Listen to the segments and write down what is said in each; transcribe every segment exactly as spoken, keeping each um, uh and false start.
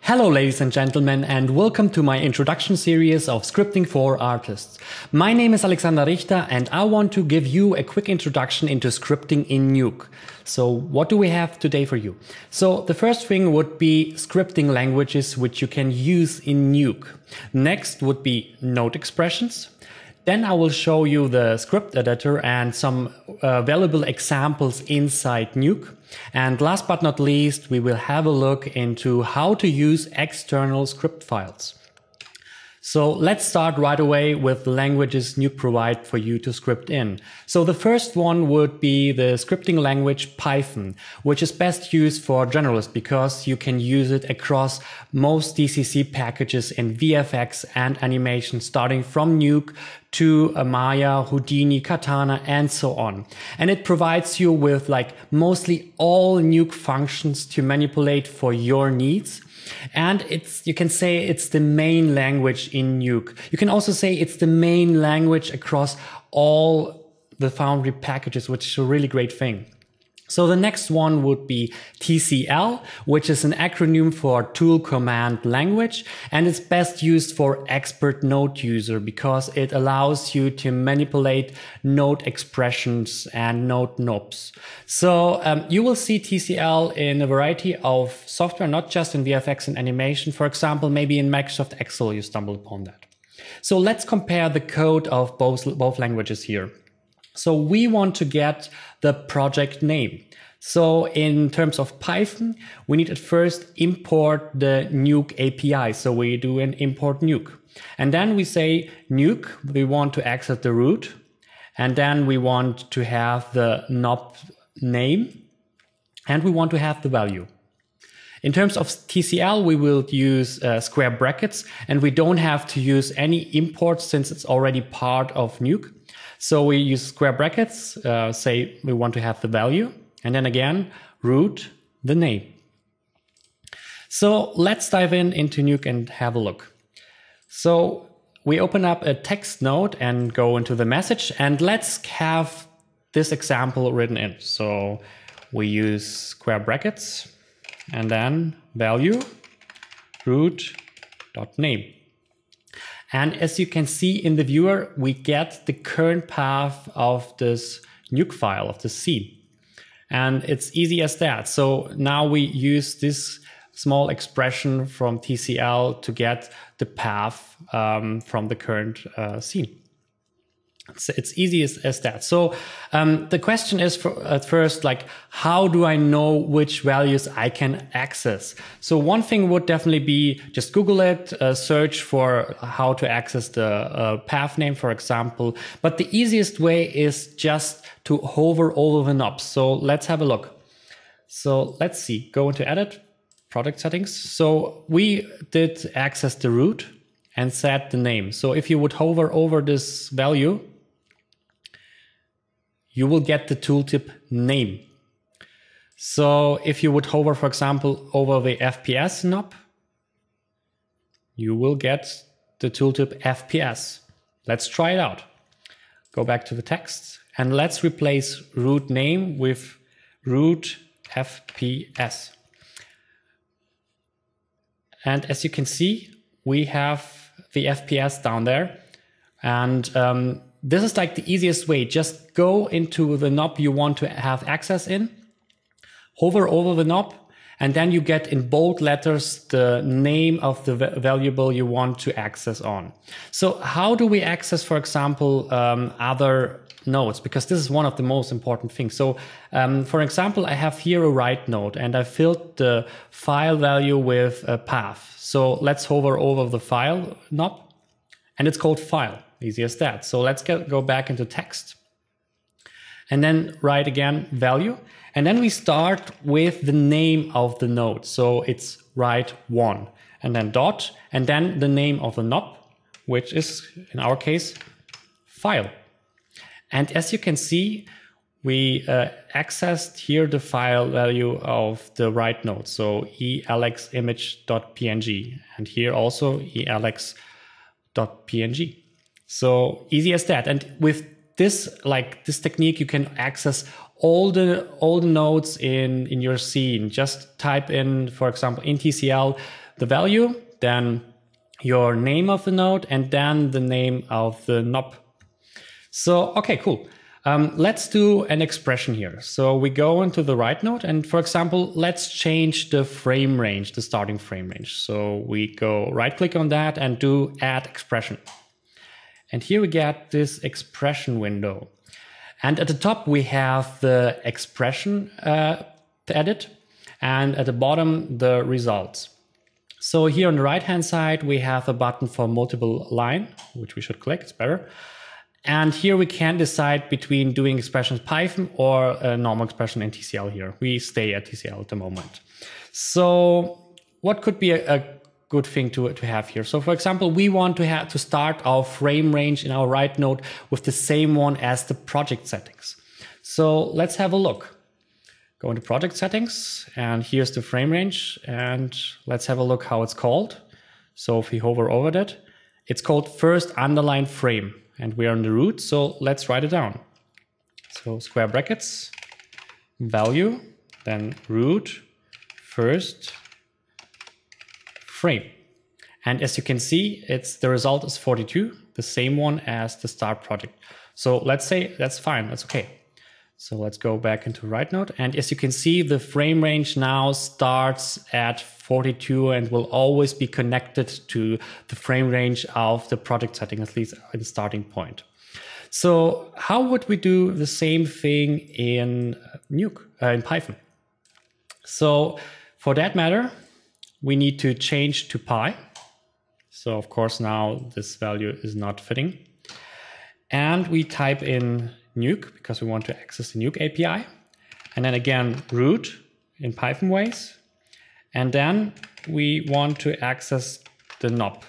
Hello ladies and gentlemen, and welcome to my introduction series of scripting for artists. My name is Alexander Richter and I want to give you a quick introduction into scripting in Nuke. So what do we have today for you? So the first thing would be scripting languages which you can use in Nuke. Next would be node expressions. Then I will show you the script editor and some uh, valuable examples inside Nuke. And last but not least, we will have a look into how to use external script files. So let's start right away with the languages Nuke provide for you to script in. So the first one would be the scripting language Python, which is best used for generalists because you can use it across most D C C packages in V F X and animation, starting from Nuke to Maya, Houdini, Katana, and so on. And it provides you with like mostly all Nuke functions to manipulate for your needs. And it's, you can say it's the main language in Nuke. You can also say it's the main language across all the Foundry packages, which is a really great thing. So the next one would be T C L, which is an acronym for Tool Command Language, and it's best used for expert node user because it allows you to manipulate node expressions and node knobs. So um, you will see T C L in a variety of software, not just in V F X and animation. For example, maybe in Microsoft Excel you stumble upon that. So let's compare the code of both, both languages here. So we want to get the project name. So in terms of Python, we need at first import the Nuke A P I. So we do an import Nuke. And then we say Nuke, we want to access the root. And then we want to have the knob name. And we want to have the value. In terms of T C L, we will use uh, square brackets. And we don't have to use any imports since it's already part of Nuke. So we use square brackets, uh, say we want to have the value, and then again, root the name. So let's dive in into Nuke and have a look. So we open up a text node and go into the message, and let's have this example written in. So we use square brackets, and then value, root dot name. And as you can see in the viewer, we get the current path of this Nuke file, of the scene. And it's easy as that. So now we use this small expression from T C L to get the path um, from the current uh, scene. It's, it's easy as, as that. So um, the question is for, at first, like, how do I know which values I can access? So one thing would definitely be just Google it, uh, search for how to access the uh, path name, for example. But the easiest way is just to hover over the knobs. So let's have a look. So let's see, go into edit, product settings. So we did access the root and set the name. So if you would hover over this value, you will get the tooltip name. So if you would hover, for example, over the F P S knob, you will get the tooltip F P S. Let's try it out. Go back to the text and let's replace root name with root F P S. And as you can see, we have the F P S down there. And um, this is like the easiest way. Just go into the knob you want to have access in, hover over the knob, and then you get in bold letters the name of the variable you want to access on. So how do we access, for example, um, other nodes? Because this is one of the most important things. So um, for example, I have here a write node and I filled the file value with a path. So let's hover over the file knob and it's called file. Easy as that. So let's get, go back into text and then write again value. And then we start with the name of the node. So it's write one and then dot and then the name of the knob, which is in our case file. And as you can see, we uh, accessed here the file value of the write node. So elximage.png and here also elx.png. So easy as that. And with this, like this technique, you can access all the all the nodes in in your scene. Just type in, for example, in T C L, the value, then your name of the node, and then the name of the knob. So, okay, cool. Um, let's do an expression here. So we go into the right node, and for example, let's change the frame range, the starting frame range. So we go right click on that and do add expression. And here we get this expression window. And at the top, we have the expression uh, to edit, and at the bottom, the results. So here on the right-hand side, we have a button for multiple line, which we should click, it's better. And here we can decide between doing expressions Python or a normal expression in T C L here. We stay at T C L at the moment. So what could be a, a good thing to, to have here? So for example, we want to have to start our frame range in our right node with the same one as the project settings. So let's have a look. Go into project settings, and here's the frame range, and let's have a look how it's called. So if we hover over that, it's called first underline frame, and we are in the root, so let's write it down. So square brackets, value, then root, first frame. And as you can see, it's the result is forty-two, the same one as the start project. So let's say that's fine, that's okay. So let's go back into right node. And as you can see, the frame range now starts at forty-two and will always be connected to the frame range of the project setting, at least in the starting point. So how would we do the same thing in Nuke, uh, in Python? So for that matter, we need to change to pi. So of course now this value is not fitting. And we type in Nuke because we want to access the Nuke A P I. And then again, root in Python ways. And then we want to access the knob.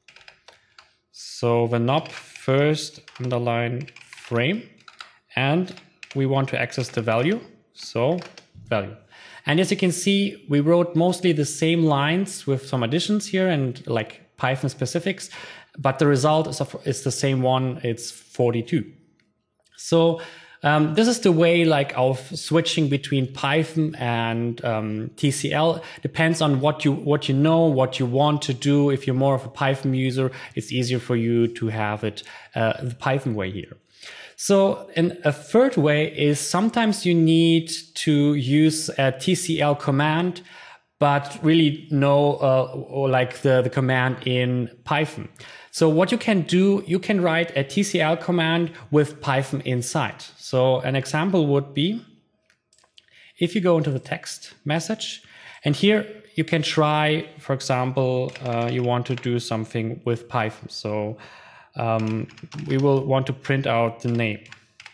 So the knob first underline frame. And we want to access the value. So value. And as you can see, we wrote mostly the same lines with some additions here and like Python specifics, but the result is, of, is the same one, it's forty-two. So um, this is the way like of switching between Python and um, T C L. Depends on what you what you know, what you want to do. If you're more of a Python user, it's easier for you to have it uh, the Python way here. So and a third way is sometimes you need to use a T C L command, but really know uh, or like the, the command in Python. So what you can do, you can write a T C L command with Python inside. So an example would be, if you go into the text message, and here you can try, for example, uh, you want to do something with Python. So um, we will want to print out the name.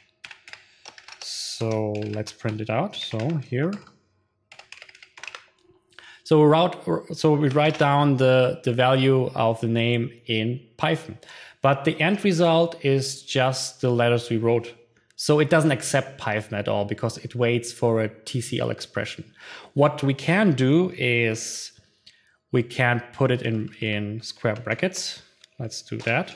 So let's print it out. So here. So we, route, so we write down the, the value of the name in Python, but the end result is just the letters we wrote. So it doesn't accept Python at all because it waits for a T C L expression. What we can do is we can put it in, in square brackets. Let's do that.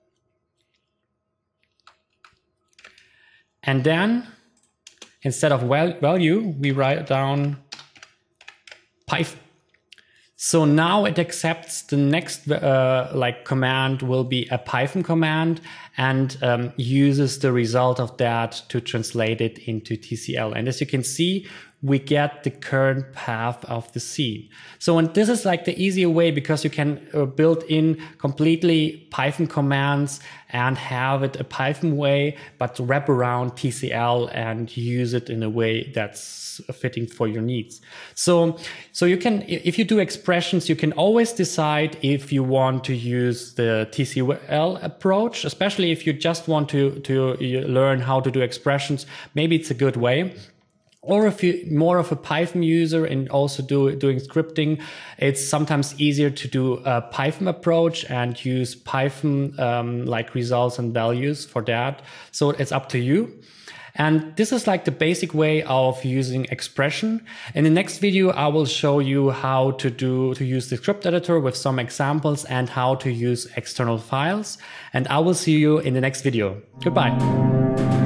And then instead of value, we write down Python. So now it accepts the next uh, like command will be a Python command and um, uses the result of that to translate it into T C L. And as you can see, we get the current path of the scene. So and this is like the easier way because you can uh, build in completely Python commands and have it a Python way, but wrap around T C L and use it in a way that's fitting for your needs. So, so you can, if you do expressions, you can always decide if you want to use the T C L approach, especially if you just want to, to learn how to do expressions. Maybe it's a good way. Or if you're more of a Python user and also do, doing scripting, it's sometimes easier to do a Python approach and use Python um, like results and values for that. So it's up to you. And this is like the basic way of using expression. In the next video, I will show you how to do to use the script editor with some examples and how to use external files. And I will see you in the next video. Goodbye.